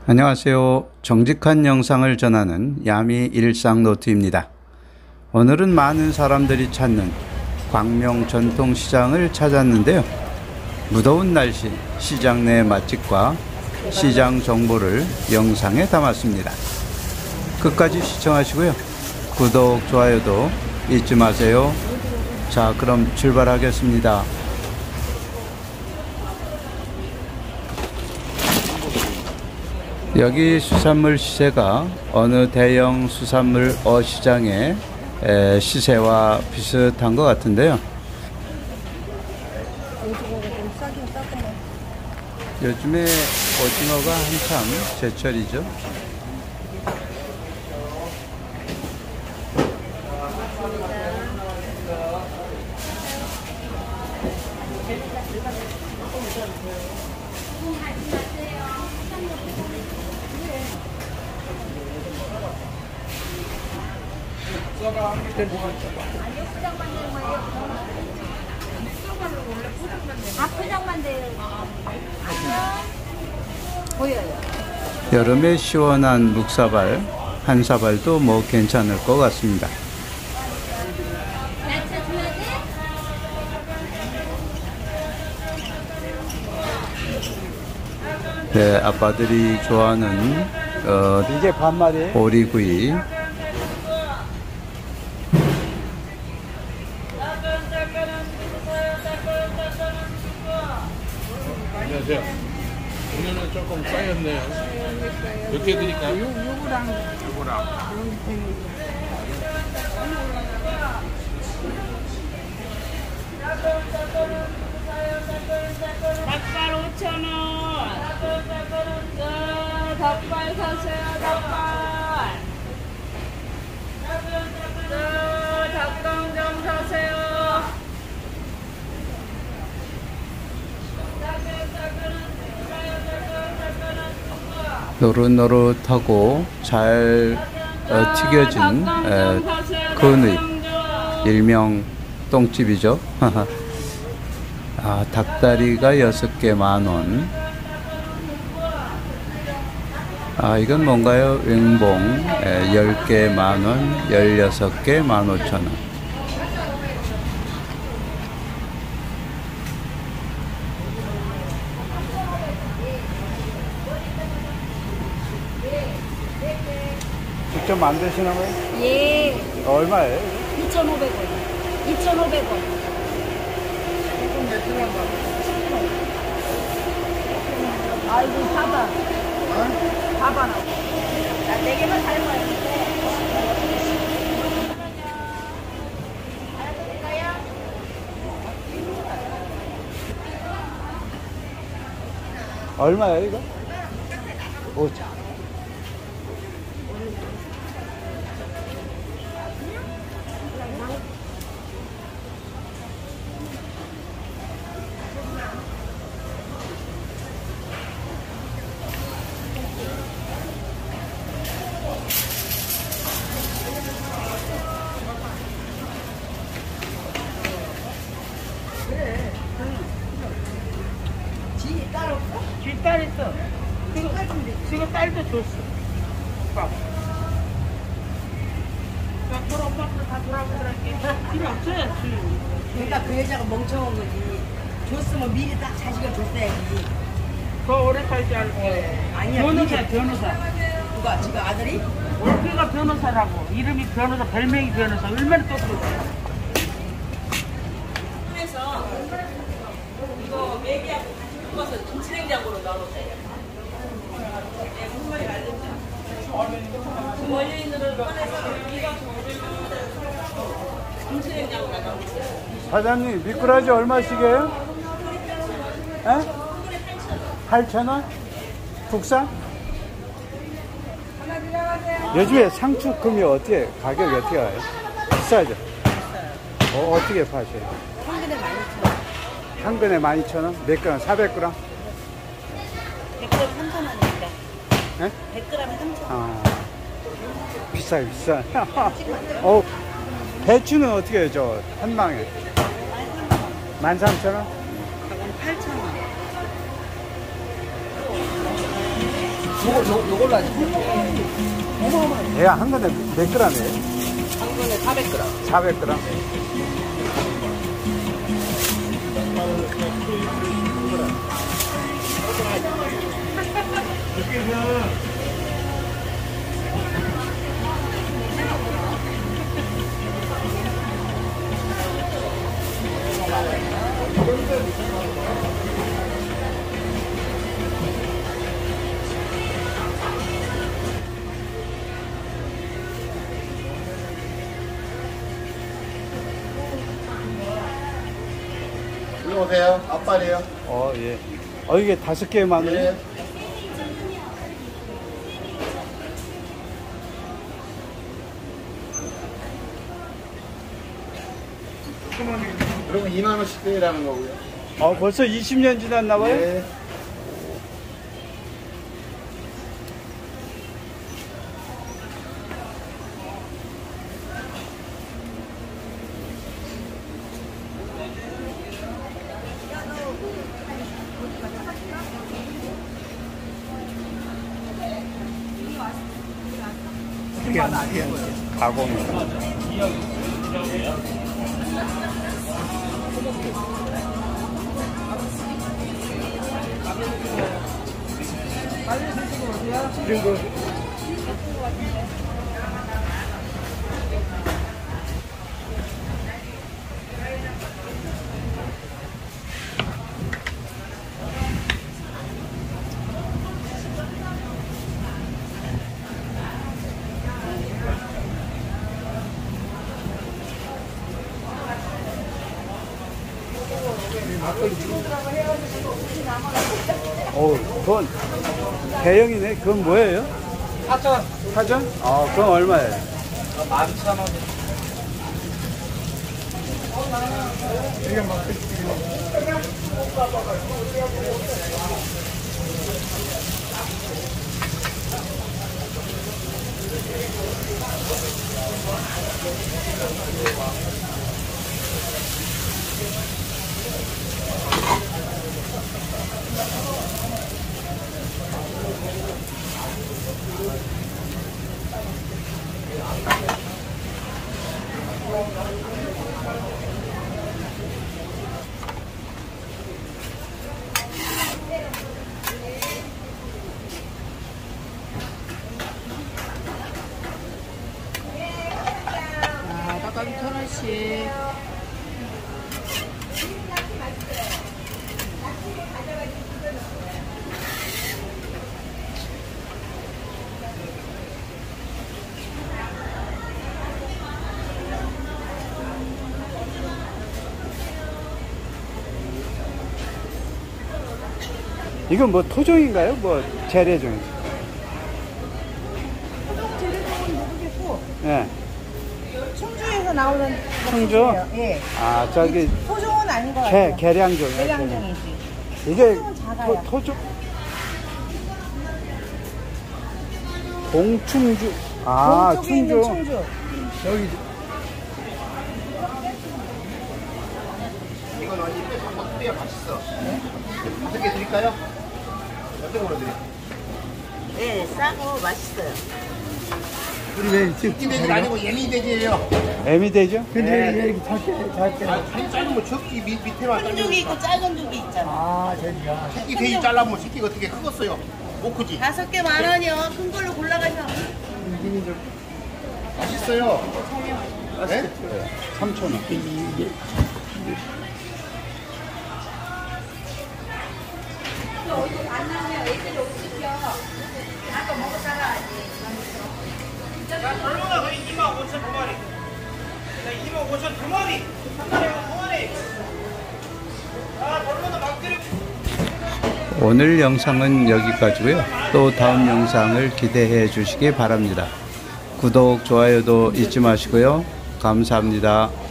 안녕하세요. 정직한 영상을 전하는 야미 일상노트입니다. 오늘은 많은 사람들이 찾는 광명 전통시장을 찾았는데요. 무더운 날씨 시장 내 맛집과 시장 정보를 영상에 담았습니다. 끝까지 시청하시고요. 구독, 좋아요도 잊지 마세요. 자, 그럼 출발하겠습니다. 여기 수산물 시세가 어느 대형 수산물 어시장의 시세와 비슷한 것 같은데요. 요즘에 오징어가 한참 제철이죠. 포장만 돼요. 보여요. 여름에 시원한 묵사발, 한사발도 뭐 괜찮을 것 같습니다. 네, 아빠들이 좋아하는 이게 반말이에요? 오리구이. 안녕하세요. 오늘은 조금 쌓였네요. 몇 개 드릴까요? 요거랑. 닭발 5,000원. 닭발 사세요. 닭발. 닭강정 사세요. 노릇노릇하고 잘 튀겨진 근의 일명 똥집이죠. 아, 닭다리가 6개 만원. 아, 이건 뭔가요? 윙봉 10개 만원, 16개 15,000원. 직접 만드시는 거예요? 예. 얼마예요? 2,500원. 2,500원. 아이고, 봐봐. 봐봐. 나 4개만 사는 거야. 얼마예요, 이거? 5,000원. 뒷딸 있어. 지금 딸도 줬어. 봐. 자, 돌아, 엄마한테 다 돌아보더랄게. 필요 없어야지. 그러니까 그 여자가 멍청한 거지. 줬으면 미리 딱 자식을 줬어야지. 더 오래 살지 알고. 아니야. 변호사, 변호사. 누가 지금 아들이? 올케가 변호사라고. 이름이 변호사, 별명이 변호사. 얼마나 똑똑해. 그래서 이거 매기하고 같이 묶어서 김치냉장고로 넣어놓으세요. 네, 무슨 말이 알겠죠? 원료인으로 꺼내서 김치냉장고로 넣어놓으세요. 사장님, 미꾸라지 얼마씩이에요? 8,000원? 국산? 요즘에 상추금이 어떻게, 가격이 어떻게 와요? 비싸죠? 어떻게 파셔요? 한 근에 12,000원. 한 근에 12,000원? 몇 그램? 400g? 100g 3,000원입니다. 네? 100g에 3,000원. 아, 비싸요, 비싸. 배추는 어떻게 해요, 저, 한 망에? 13,000원? 그건 8,000원. 요걸로 하지. 얘가 한 건에 몇 g이에요? 한 건에 400g. 400g. 일로 오세요. 앞발이에요. 예. 이게 5개만 원이에요? 네. 그러면 2만 원씩 빼라는 거고요. 벌써 20년 지났나 봐요? 네. 가공. 그리고 그건 대형이네. 그건 뭐예요? 사천. 사전? 그건 얼마예요? 11,000원. 닭갈비 1,000원씩. 이건 뭐 토종인가요? 뭐 재래종? 토종 재래종은 모르겠고 예. 충주에서 나오는 충주? 것이에요. 예. 저기 토종은 아닌 것 같아요. 계량종이에요. 계량종이지. 이게 토종은 작아요. 토종? 동충주. 동쪽에 있는 충주. 여기 이건 언니 한번 빼야 맛있어. 다섯 개 드릴까요? 어떤 걸로 드릴까요? 네, 싸고 맛있어요. 우리 왜 이 돼지 아니고 예미 돼지예요. 애미 되죠? 근데 왜 이렇게 작게? 다리 짧으면 적기 밑에만 큰 잘리니까. 쪽이 있고 작은 쪽이 있잖아. 새끼 돼지 잘라면 새끼가 어떻게 크겠어요? 못 크지? 5개 10,000원이요. 큰 걸로 골라가셔. 맛있어요. 네? 3,000원. 얼마나 거의 25,000 두 마리. 25,000 두 마리. 한 마리 두 마리. 얼마나 막 때려. 오늘 영상은 여기까지고요. 또 다음 영상을 기대해 주시기 바랍니다. 구독, 좋아요도 잊지 마시고요. 감사합니다.